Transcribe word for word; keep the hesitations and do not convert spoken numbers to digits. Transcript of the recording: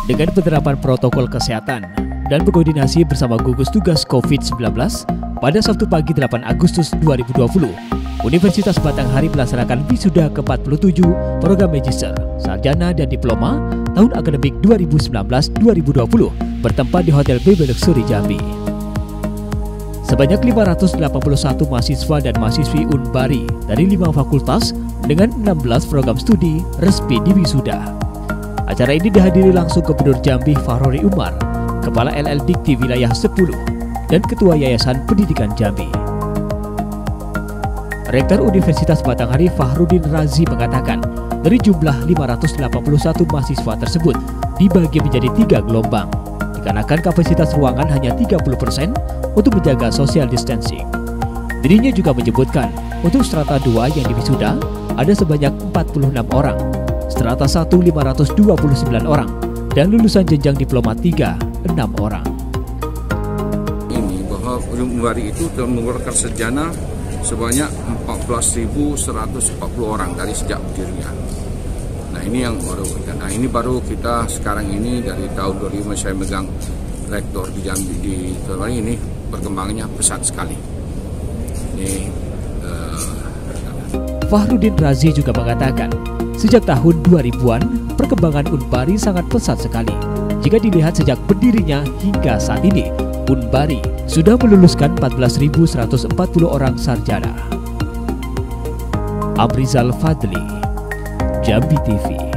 Dengan penerapan protokol kesehatan dan berkoordinasi bersama gugus tugas COVID sembilan belas, pada Sabtu pagi delapan Agustus dua ribu dua puluh, Universitas Batanghari melaksanakan wisuda ke empat puluh tujuh program magister, sarjana dan diploma tahun akademik dua ribu sembilan belas dua ribu dua puluh bertempat di Hotel B B Luxury Jambi. Sebanyak lima ratus delapan puluh satu mahasiswa dan mahasiswi Unbari dari lima fakultas dengan enam belas program studi resmi di wisuda. Acara ini dihadiri langsung Gubernur Jambi Fahrori Umar, Kepala L L Dikti Wilayah sepuluh, dan Ketua Yayasan Pendidikan Jambi. Rektor Universitas Batanghari Fahrudin Razi mengatakan, dari jumlah lima ratus delapan puluh satu mahasiswa tersebut dibagi menjadi tiga gelombang, dikarenakan kapasitas ruangan hanya tiga puluh persen untuk menjaga social distancing. Dirinya juga menyebutkan, untuk strata dua yang diwisuda ada sebanyak empat puluh enam orang, strata satu lima ratus dua puluh sembilan orang, dan lulusan jenjang diploma tiga enam orang. Ini bahwa Unbari itu telah mengeluarkan sarjana sebanyak empat belas ribu seratus empat puluh orang dari sejak berdirinya. Nah ini yang baru, nah ini baru kita sekarang ini dari tahun dua ribu saya megang rektor di Jambi di tahun ini perkembangannya pesat sekali. Ini uh, Fahrudin Razi juga mengatakan, sejak tahun dua ribuan perkembangan Unbari sangat pesat sekali. Jika dilihat sejak berdirinya hingga saat ini, Unbari sudah meluluskan empat belas ribu seratus empat puluh orang sarjana. Abrizal Fadli, Jambi T V.